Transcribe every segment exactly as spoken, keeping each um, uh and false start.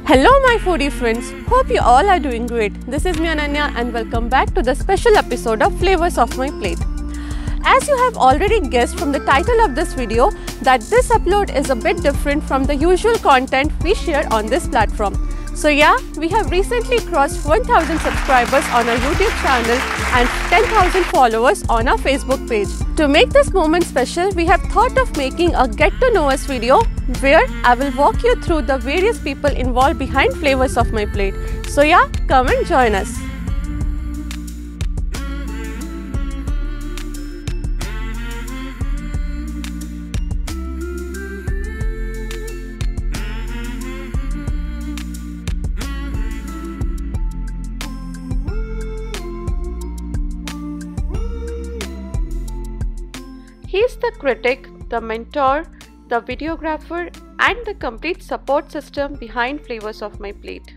Hello my foodie friends, hope you all are doing great. This is me Ananya and welcome back to the special episode of Flavors of My Plate. As you have already guessed from the title of this video that this upload is a bit different from the usual content we share on this platform. So yeah, we have recently crossed one thousand subscribers on our YouTube channel and ten thousand followers on our Facebook page. To make this moment special, we have thought of making a get to know us video where I will walk you through the various people involved behind Flavors of My Plate. So yeah, come and join us. He is the critic, the mentor, the videographer and the complete support system behind Flavors of My Plate.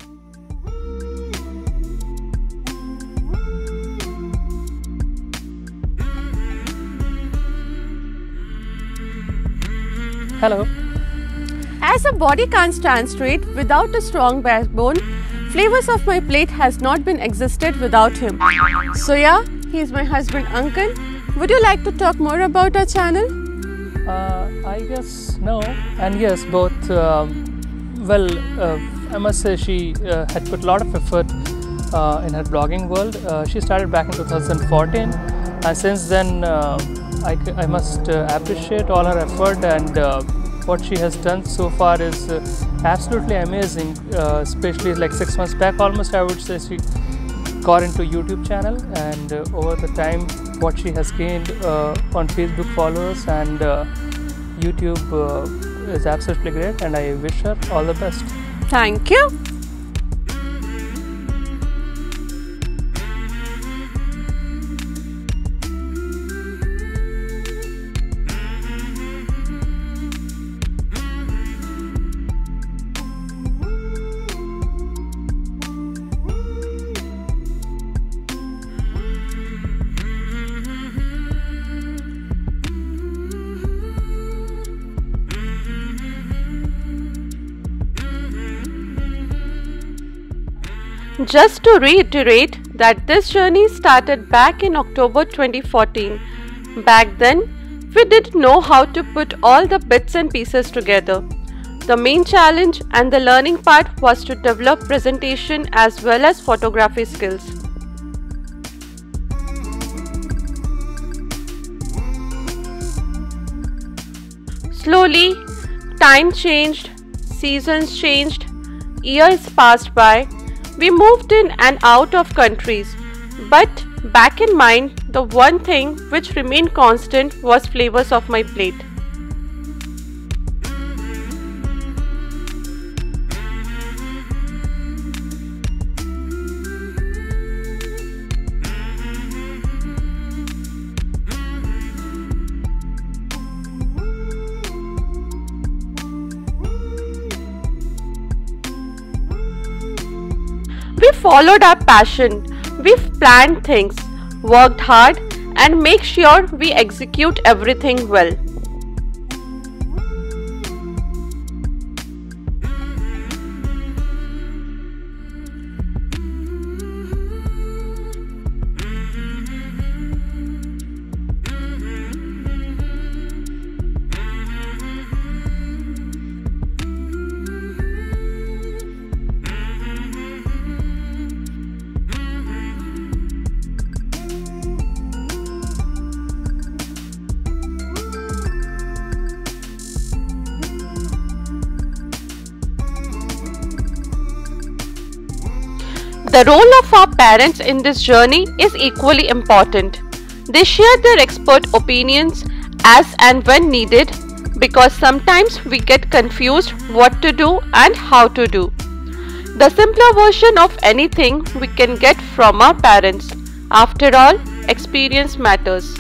Hello. As a body can't stand straight without a strong backbone, Flavors of My Plate has not been existed without him. So yeah, he is my husband Ankan. Would you like to talk more about our channel? Uh, I guess no and yes, both. Um, well, uh, I must say she uh, had put a lot of effort uh, in her blogging world. Uh, she started back in two thousand fourteen and since then uh, I, I must uh, appreciate all her effort and uh, what she has done so far is uh, absolutely amazing, uh, especially like six months back almost I would say she got into YouTube channel and uh, over the time what she has gained uh, on Facebook followers and uh, YouTube uh, is absolutely great and I wish her all the best. Thank you. Just to reiterate that this journey started back in October twenty fourteen. Back then, we didn't know how to put all the bits and pieces together. The main challenge and the learning part was to develop presentation as well as photography skills. Slowly, time changed, seasons changed, years passed by. We moved in and out of countries, but back in mind, the one thing which remained constant was Flavors of My Plate. We followed our passion, we've planned things, worked hard and make sure we execute everything well. The role of our parents in this journey is equally important. They share their expert opinions as and when needed because sometimes we get confused what to do and how to do. The simpler version of anything we can get from our parents. After all, experience matters.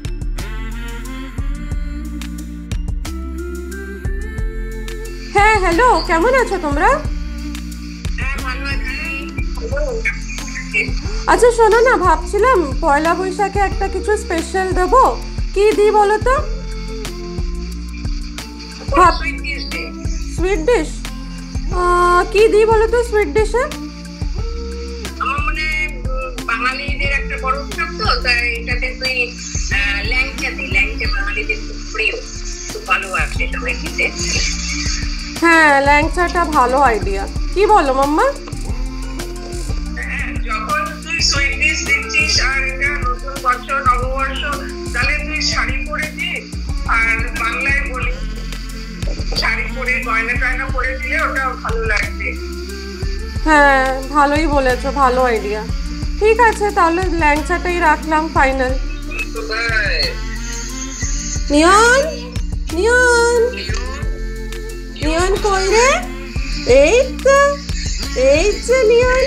Hey, hello, কেমন আছো তোমরা? আচ্ছা শোনো না, ভাবছিলাম পয়লা বৈশাখে একটা কিছু স্পেশাল দেবো, কি দিই বলো তো? সুইট ডিশ কি দিই বলো তো সুইট ডিশে? আমার মনে বাঙালিদের একটা বড় উৎসব তো, তাই এটাতে তুই ল্যাংচা দিই। ল্যাংচা বাঙালিদের খুব প্রিয়, খুব ভালো আসে সবাই খেতে। হ্যাঁ, ল্যাংচাটা ভালো আইডিয়া। কি বলো মাম্মা? হ্যাঁ, যখন তুই সুইট ডিশ দিচ্ছিস আর এটা নতুন বছর নববর্ষ, তাহলে তুই শাড়ি পরে দিস। আর বাংলায় বলি শাড়ি পরে গয়না টয়না পরে দিলে ওটা ভালো লাগবে। হ্যাঁ, ভালোই বলেছো, ভালো আইডিয়া। ঠিক আছে, তাহলে ল্যাংচাটাই রাখলাম ফাইনাল। নিয়ন নিয়ন নিয়ন কই রে? এই তো, এই যে নিয়ন।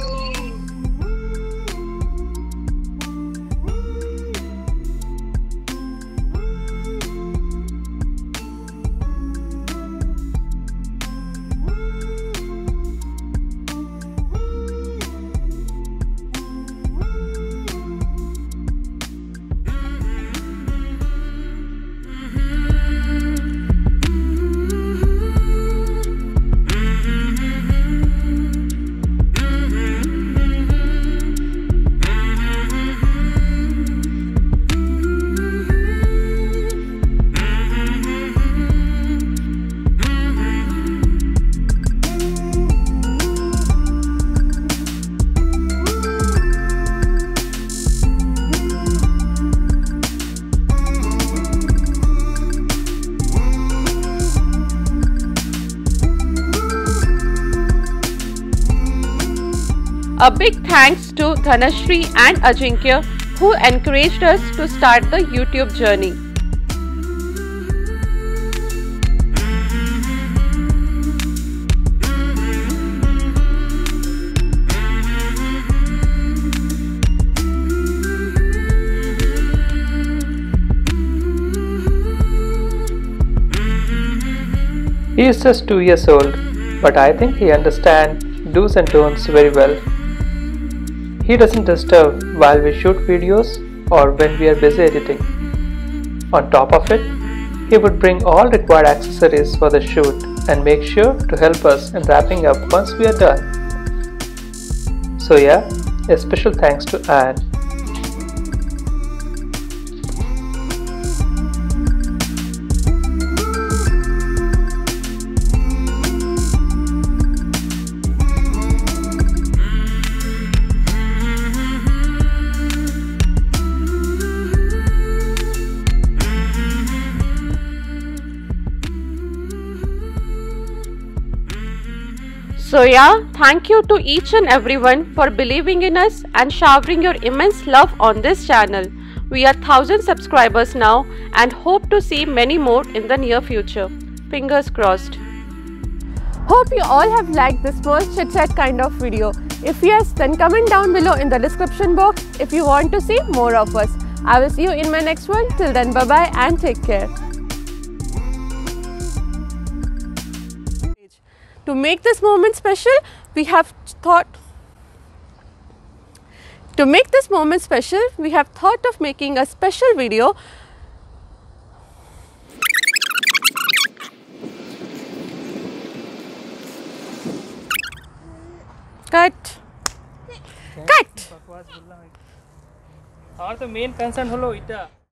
A big thanks to Dhanashri and Ajinkya who encouraged us to start the YouTube journey. He is just two years old, but I think he understands do's and don'ts very well. He doesn't disturb while we shoot videos or when we are busy editing. On top of it, he would bring all required accessories for the shoot and make sure to help us in wrapping up once we are done. So yeah, a special thanks to Anne. So yeah, thank you to each and everyone for believing in us and showering your immense love on this channel. We are one thousand subscribers now and hope to see many more in the near future. Fingers crossed. Hope you all have liked this small chit chat kind of video. If yes, then comment down below in the description box if you want to see more of us. I will see you in my next one. Till then, bye bye and take care. To make this moment special, we have thought to make this moment special, we have thought of making a special video. Cut. Cut. और तो main concern হলো এটা